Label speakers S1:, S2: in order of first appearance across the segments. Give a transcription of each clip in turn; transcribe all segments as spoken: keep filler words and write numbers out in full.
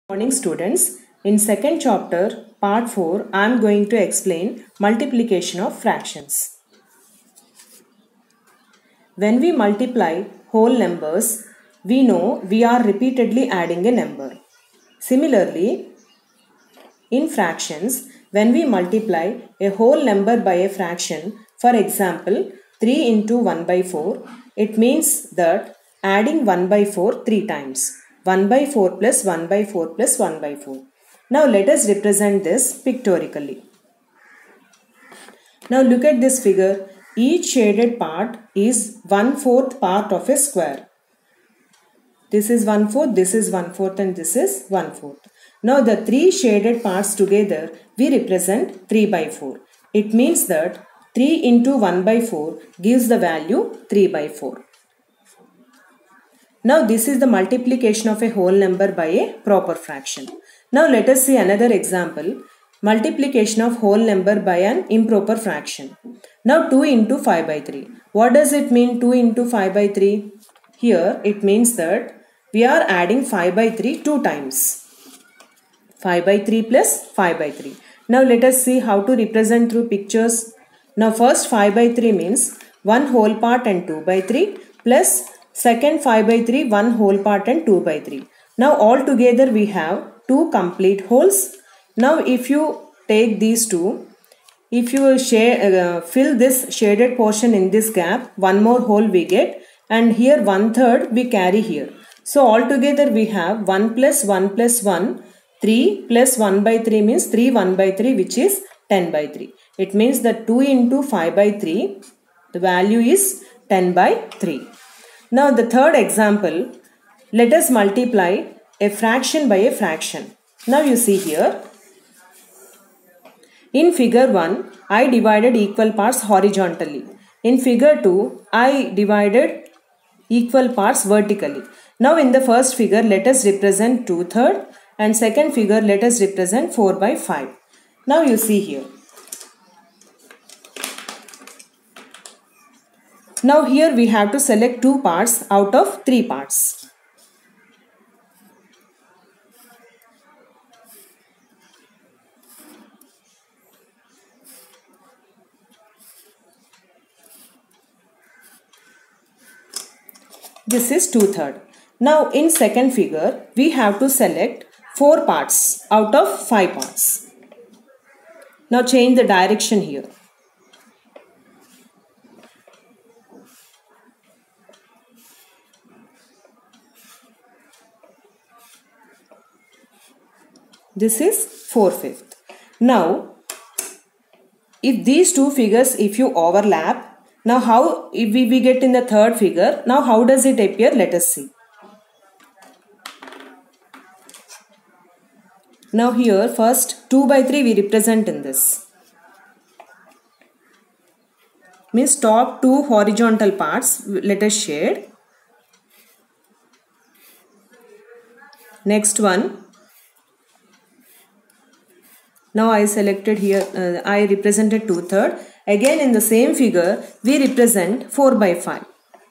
S1: Morning students, in second chapter part four I am going to explain multiplication of fractions. When we multiply whole numbers, we know we are repeatedly adding a number. Similarly, in fractions, when we multiply a whole number by a fraction, for example three into one by four, it means that adding one by four three times. one by four plus one by four plus one by four. Now let us represent this pictorially. Now look at this figure. Each shaded part is one fourth part of a square. This is one fourth, this is one fourth and this is one fourth. Now the three shaded parts together we represent three by four. It means that three into one by four gives the value three by four. Now this is the multiplication of a whole number by a proper fraction. Now let us see another example. Multiplication of whole number by an improper fraction. Now two into five by three. What does it mean two into five by three? Here it means that we are adding five by three two times. five by three plus five by three. Now let us see how to represent through pictures. Now first five by three means one whole part and two by three plus second five by three, one whole part and two by three. Now all together we have two complete wholes. Now if you take these two, if you share, uh, fill this shaded portion in this gap, one more whole we get, and here one third we carry here. So all together we have one plus one plus one, three plus one by three means three one by three, which is ten by three. It means that two into five by three, the value is ten by three. Now the third example, let us multiply a fraction by a fraction. Now you see here, in figure one, I divided equal parts horizontally. In figure two, I divided equal parts vertically. Now in the first figure, let us represent two thirds and second figure, let us represent four by five. Now you see here. Now here we have to select two parts out of three parts. This is two thirds. Now in second figure we have to select four parts out of five parts. Now change the direction here. This is four fifths. Now, if these two figures, if you overlap, now how, if we, we get in the third figure, now how does it appear? Let us see. Now here, first two by three we represent in this. Means top two horizontal parts, let us shade. Next one. Now I selected here, uh, I represented two thirds. Again in the same figure, we represent four by five.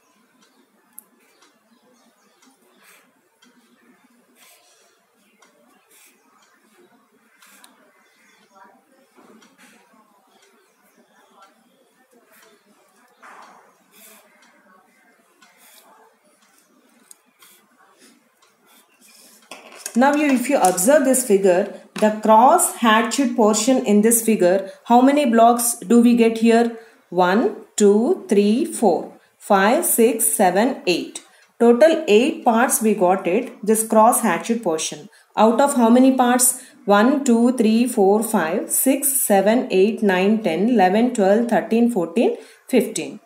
S1: Now you, if you observe this figure, the cross hatched portion in this figure, how many blocks do we get here? one, two, three, four, five, six, seven, eight. Total eight parts we got it, this cross hatched portion. Out of how many parts? one, two, three, four, five, six, seven, eight, nine, ten, eleven, twelve, thirteen, fourteen, fifteen.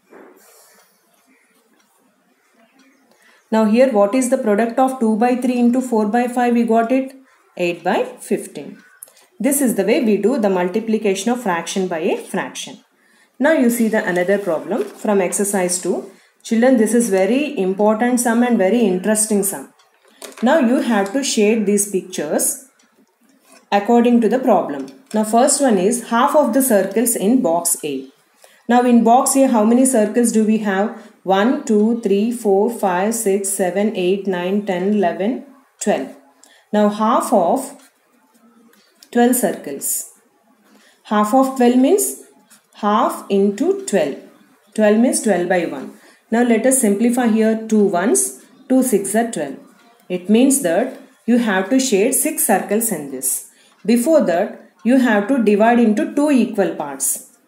S1: Now here what is the product of two by three into four by five? We got it eight by fifteen. This is the way we do the multiplication of fraction by a fraction. Now you see the another problem from exercise two. Children, this is very important sum and very interesting sum. Now you have to shade these pictures according to the problem. Now first one is half of the circles in box A. Now in box A, how many circles do we have? one, two, three, four, five, six, seven, eight, nine, ten, eleven, twelve. Now half of twelve circles. Half of twelve means half into twelve. twelve means twelve by one. Now let us simplify here. two ones, two six are twelve. It means that you have to shade six circles in this. Before that, you have to divide into two equal parts,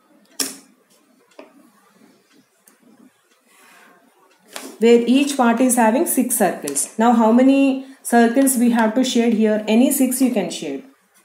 S1: where each part is having six circles. Now how many circles we have to shade here? Any six you can shade.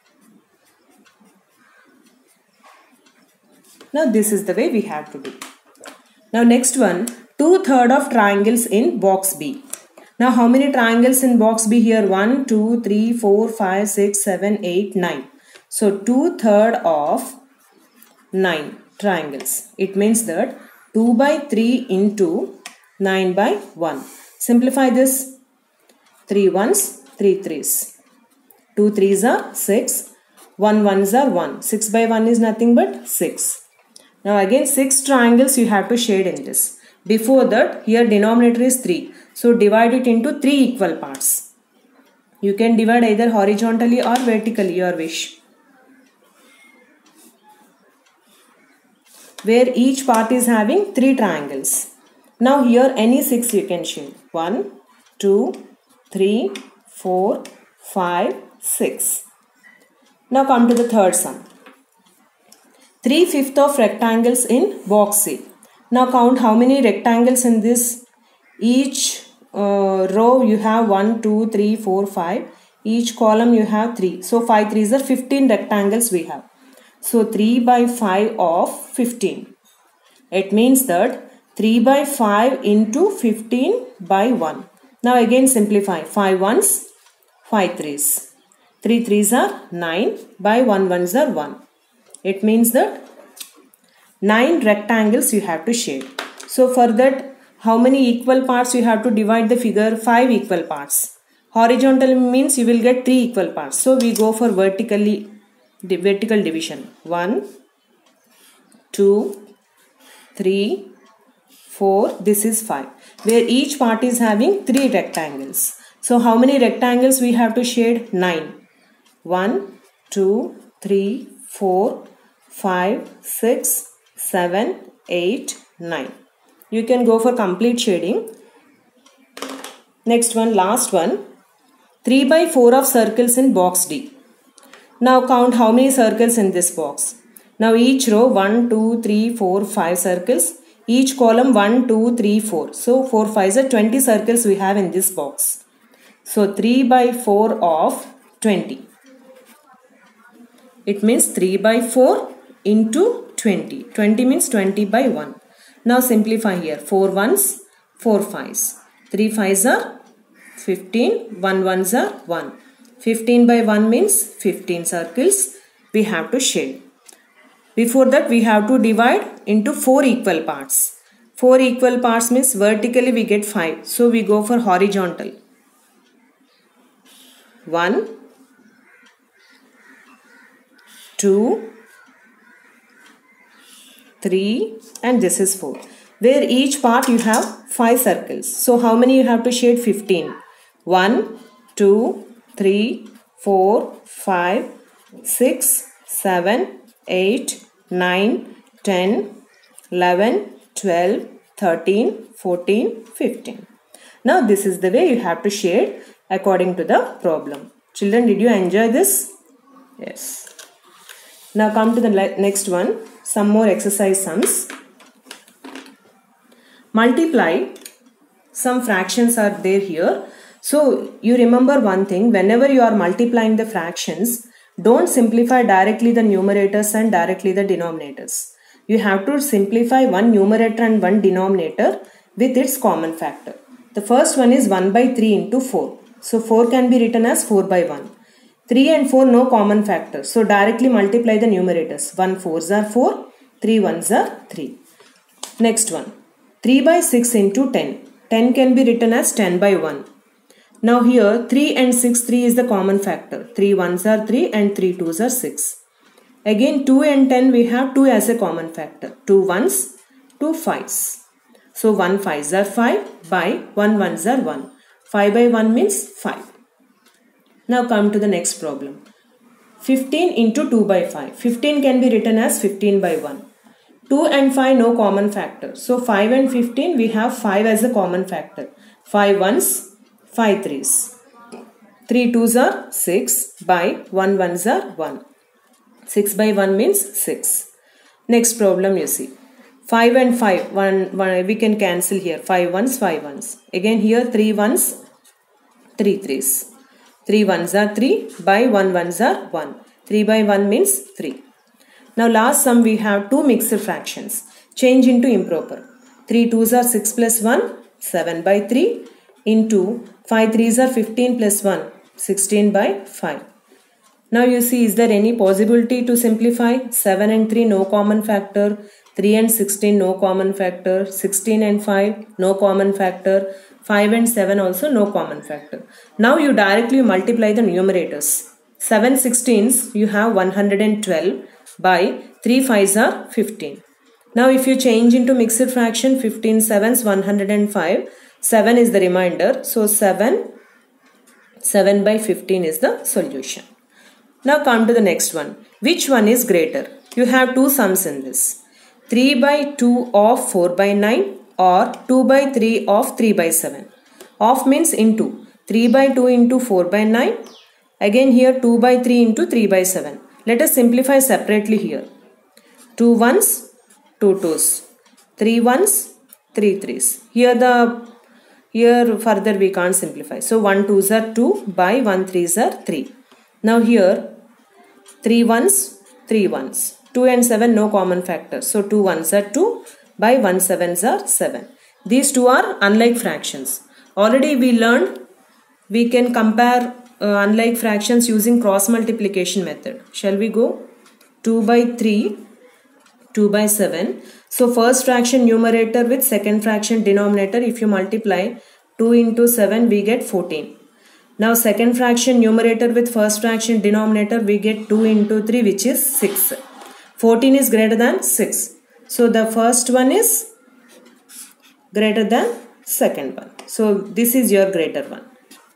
S1: Now this is the way we have to do. Now next one, two third of triangles in box B. Now how many triangles in box B here? one, two, three, four, five, six, seven, eight, nine. So two third of nine triangles. It means that two by three into nine by one. Simplify this. three ones, three threes. two threes are six. one ones are one. six by one is nothing but six. Now again six triangles you have to shade in this. Before that, here denominator is three. So divide it into three equal parts. You can divide either horizontally or vertically, your wish. Where each part is having three triangles. Now here any six you can shade. one, two, three, four, five, six. Now come to the third sum. three fifths of rectangles in box C. Now count how many rectangles in this. Each uh, row you have one, two, three, four, five. Each column you have three. So five threes are fifteen rectangles we have. So three by five of fifteen. It means that three by five into fifteen by one. Now again simplify. five ones, five threes. three threes are nine by one ones are one. It means that nine rectangles you have to shade. So for that, how many equal parts you have to divide the figure? five equal parts. Horizontal means you will get three equal parts. So we go for vertically, the vertical division. one, two, three, four. This is five. Where each part is having three rectangles. So how many rectangles we have to shade? nine. one, two, three, four, five, six, seven, eight, nine. You can go for complete shading. Next one, last one. three by four of circles in box D. Now count how many circles in this box. Now each row one, two, three, four, five circles. Each column one, two, three, four. So four, five are twenty circles we have in this box. So three by four of twenty. It means three by four into twenty. twenty means twenty by one. Now simplify here. four ones, four fives. three fives are fifteen. one ones are one. fifteen by one means fifteen circles we have to shade. Before that we have to divide into four equal parts. four equal parts means vertically we get five. So we go for horizontal. one, two, three, and this is four. Where each part you have five circles. So how many you have to shade? fifteen. one, two, three, four, five, six, seven, eight, nine, ten, eleven, twelve, thirteen, fourteen, fifteen. Now this is the way you have to shade according to the problem. Children, did you enjoy this? Yes. Now come to the next one. Some more exercise sums. Multiply. Some fractions are there here. So you remember one thing. Whenever you are multiplying the fractions, don't simplify directly the numerators and directly the denominators. You have to simplify one numerator and one denominator with its common factor. The first one is one by three into four. So four can be written as four by one. three and four no common factor. So directly multiply the numerators. one fours are four. three ones are three. Next one. three by six into ten. ten can be written as ten by one. Now here three and six, three is the common factor. three ones are three and three twos are six. Again two and ten we have two as a common factor. two ones, two fives. So one fives are five by one ones are one. five by one means five. Now come to the next problem. fifteen into two by five. fifteen can be written as fifteen by one. two and five no common factor. So five and fifteen we have five as a common factor. five ones, five threes. three twos are six by one ones are one. six by one means six. Next problem you see. five and five, one, one, we can cancel here. five ones, five ones. Again here three ones, three threes. three ones are three by one ones are one. three by one means three. Now last sum we have two mixed fractions. Change into improper. three twos are six plus one, seven by three into five threes are fifteen plus one, sixteen by five. Now you see, is there any possibility to simplify? seven and three no common factor. three and sixteen no common factor. sixteen and five no common factor. five and seven also no common factor. Now you directly multiply the numerators. seven sixteens you have one hundred twelve by three fives are fifteen. Now if you change into mixed fraction, fifteen sevens one hundred five. seven is the remainder. So seven, seven by fifteen is the solution. Now come to the next one. Which one is greater? You have two sums in this. three by two of four by nine or two by three of three by seven. Of means into. three by two into four by nine. Again here two by three into three by seven. Let us simplify separately here. two ones, two twos. three ones, three threes. Here the here further we can't simplify. So one twos are two by one threes are three. Now here three ones, three ones. two and seven no common factor. So two ones are two by one sevens are seven. These two are unlike fractions. Already we learned we can compare uh, unlike fractions using cross multiplication method. Shall we go? two by three, two by seven. So first fraction numerator with second fraction denominator, if you multiply two into seven we get fourteen. Now second fraction numerator with first fraction denominator we get two into three which is six. fourteen is greater than six. So the first one is greater than second one. So this is your greater one.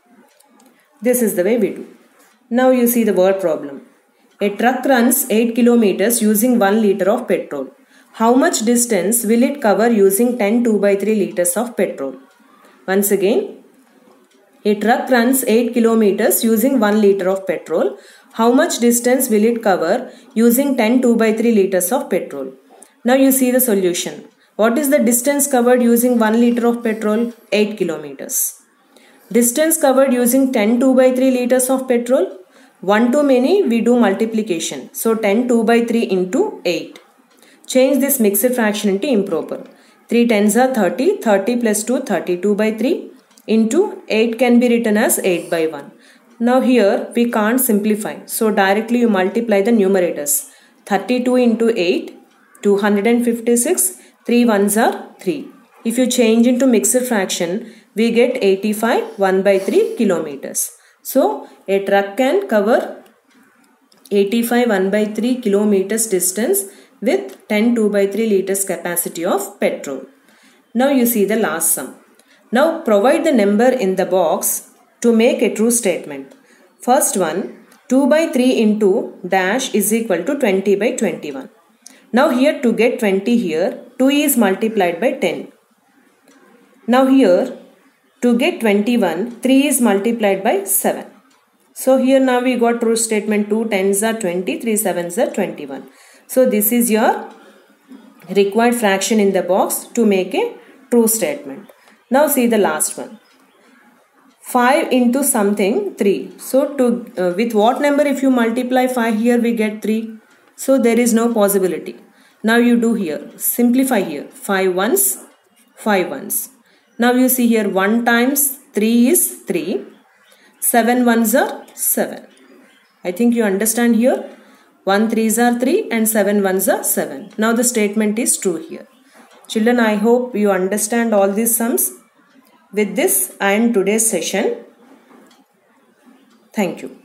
S1: This is the way we do. Now you see the word problem. A truck runs eight kilometers using one liter of petrol. How much distance will it cover using ten two by three liters of petrol? Once again, a truck runs eight kilometers using one liter of petrol. How much distance will it cover using ten two by three liters of petrol? Now you see the solution. What is the distance covered using one liter of petrol? eight kilometers. Distance covered using ten two by three liters of petrol? one to many we do multiplication. So ten two by three into eight. Change this mixed fraction into improper. three tens are thirty. thirty plus two, thirty-two by three. Into eight can be written as eight by one. Now here we can't simplify. So directly you multiply the numerators. thirty-two into eight, two hundred fifty-six. three ones are three. If you change into mixed fraction, we get eighty-five, one by three kilometers. So a truck can cover eighty-five, one by three kilometers distance with ten two by three liters capacity of petrol. Now you see the last sum. Now provide the number in the box to make a true statement. First one, two by three into dash is equal to twenty by twenty-one. Now here to get twenty here, two is multiplied by ten. Now here to get twenty-one, three is multiplied by seven. So here now we got true statement. two tens are twenty, three sevens are twenty-one. So this is your required fraction in the box to make a true statement. Now see the last one. five into something three. So to uh, with what number if you multiply five here we get three. So there is no possibility. Now you do here. Simplify here. five ones, five ones. Now you see here one times three is three. seven ones are seven. I think you understand here. one threes are three and seven ones are seven. Now the statement is true here. Children, I hope you understand all these sums. With this, I end today's session. Thank you.